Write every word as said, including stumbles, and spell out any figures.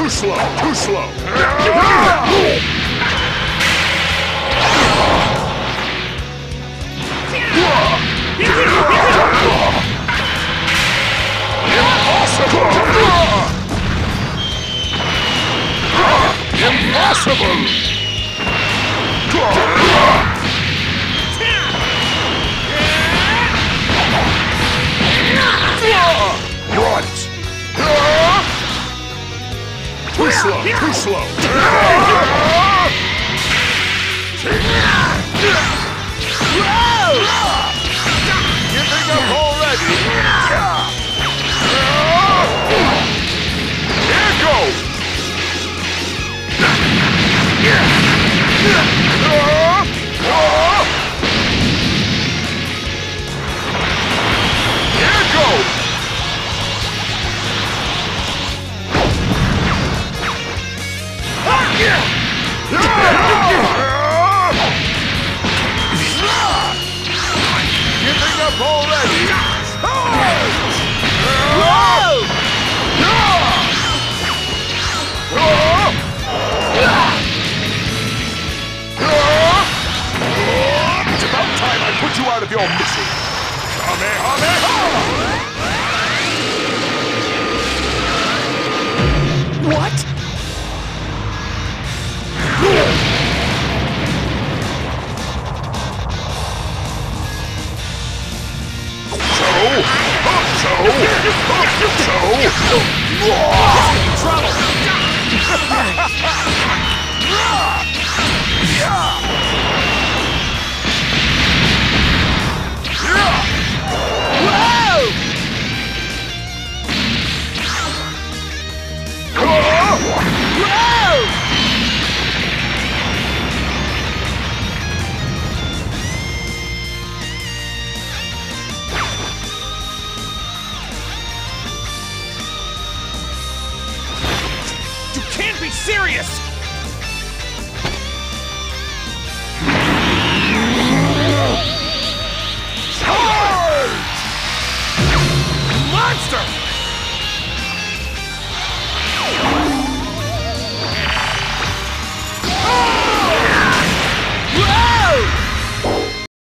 Too slow, too slow. Impossible! Impossible! Right! Too slow, too slow! Giving up already! Here goes! Here goes! Giving up already! It's about time I put you out of your misery! Kamehameha! What? So, so, so, Trouble! You can't be serious!